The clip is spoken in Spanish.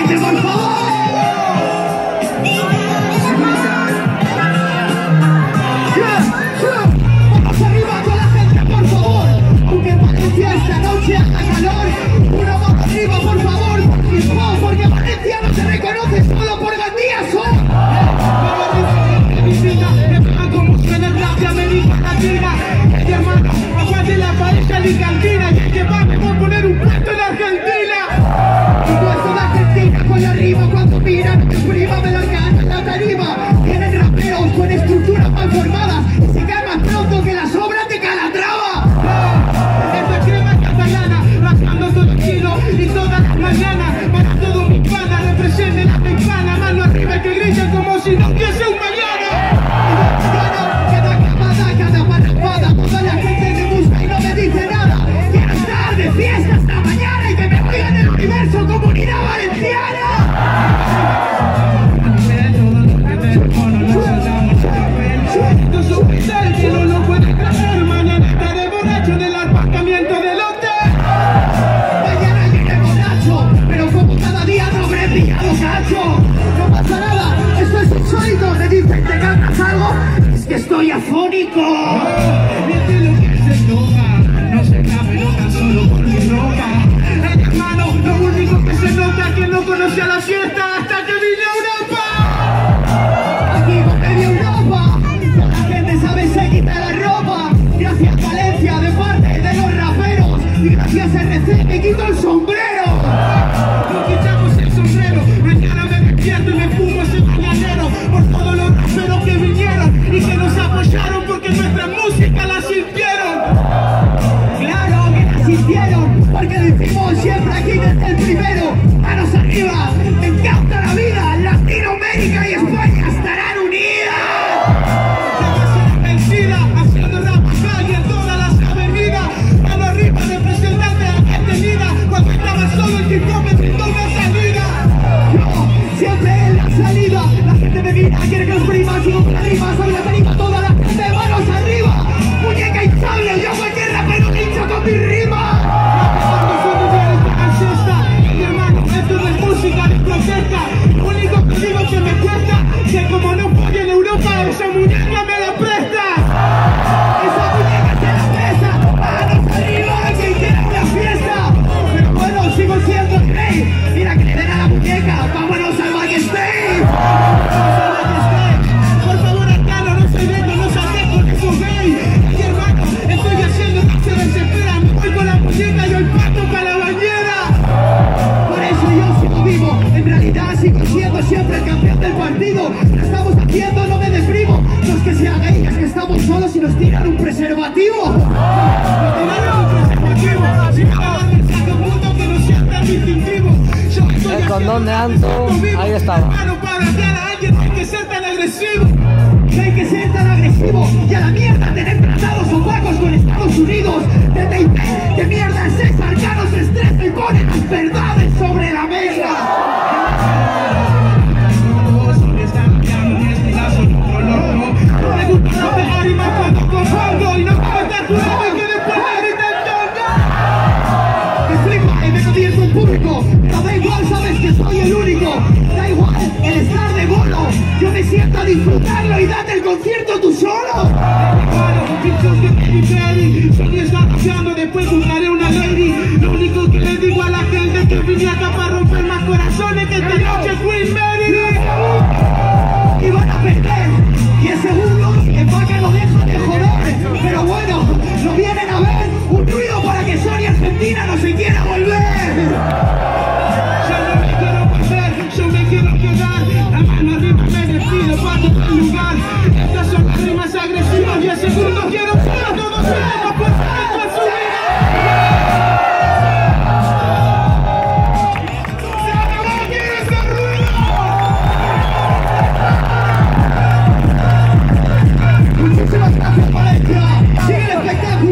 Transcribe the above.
gente, por favor. Vamos arriba con la gente, por favor. Aunque en Valencia esta noche haga calor, una mano arriba, por favor. Porque Valencia no se reconoce solo por Gandía, como suena el rap de América Latina. Y hermano, aguante la pareja alicantina. Y es que vamos a poner un puesto en Argentina. Un puesto de Argentina con arriba cuando miran. Prima me largan en la tarima. Tienen raperos con estructuras mal formadas. Y se caen más pronto que las obras de Calatrava. Esta crema catalana, rascando todo el kilo y todas las mañanas. Para todo mi pana, representen la mexicana. Mano arriba que griten como si no hubiese un mañana. Cada camada, cada barrapada. Toda la gente me busca y no me dice nada. Quiero estar de fiesta hasta mañana y que me oigan el universo Comunidad Valenciana. No soy que no lo puede creer. Mañana estaré borracho en el aparcamiento del hotel. Mañana llegué borracho, pero como cada día no habré pillado cacho. No pasa nada, esto es insólito. Me dicen, ¿te cantas algo? Es que estoy afónico. Miente lo que se toca, no se da pelota solo por mi ropa. Hermano, lo único que se nota es que no conoce a la fiesta hasta que vine a Europa. Aquí volví a Europa, la gente sabe se quita la ropa. Gracias Valencia de parte de los raperos y gracias RC me quito el sombrero. Nos quitamos el sombrero, mañana me despierto y me fumo ese mañanero por todos los raperos que vinieron y que nos apoyaron porque nuestra música la sintieron. Claro que la sintieron porque lo hicimos siempre aquí desde el primero. Manos arriba, me encanta la vida, Latinoamérica y España estarán unidas. Vencida, haciendo rap calle en todas las avenidas. Mano arriba, representante Argentina. Cuando estaba solo el hip hop me brindó una salida. Yo siempre en la salida, la gente me mira, quiere que los primas sigo con la rima, soy la tarima, toda la gente manos arriba. Muñeca hinchable, yo cualquier rapero hincha con mi rima. Mi hermano, esto no es música de protesta. Lo único que digo que me cuesta, que como no fui en Europa, esa muñeca me la presta. Esa muñeca se la presta. Manos arriba, quien quiera una fiesta. Pero bueno, sigo siendo el rey. Mira que le den a la muñeca, vámonos al Backstage. Por favor, Arcano, no se venga, no saque con esos gays. Y hermano, estoy haciendo que se desesperan. Me voy con la muñeca y el pato para la bañera. Por eso yo sigo vivo, en realidad sigo siendo siempre el campeón del partido. Lo estamos haciendo, no me deprimo. No es que sea gay, es que estamos solos y nos tiran un preservativo. Nos tiraron un preservativo. Si me acaban de sacar un punto que no sea tan distintivo. El condón de Anto, ahí estaba. Para dañar a alguien hay que ser tan agresivo. Hay que ser tan agresivo y a la mierda tener tratados opacos con Estados Unidos. De TIP, que mierda es esa, Arcano se estresa y pone las verdades sobre la mesa. Me gusta pegar y más cuando compongo y no puedo estar jurado y que después me grita el tonga. Me flipa y me convierto en público, pero da igual, sabes que soy el único. Da igual el estar de bolo, yo me siento a disfrutarlo y date el concierto tú solo. Sony está rapeando, después buscaré una lady. Lo único que le digo a la gente es que vine acá para romper más corazones que esta noche Queen Mary. Y van a perder 10 segundos en que lo deja de joder. Pero bueno, lo vienen a ver. Un ruido para que Sony Argentina no se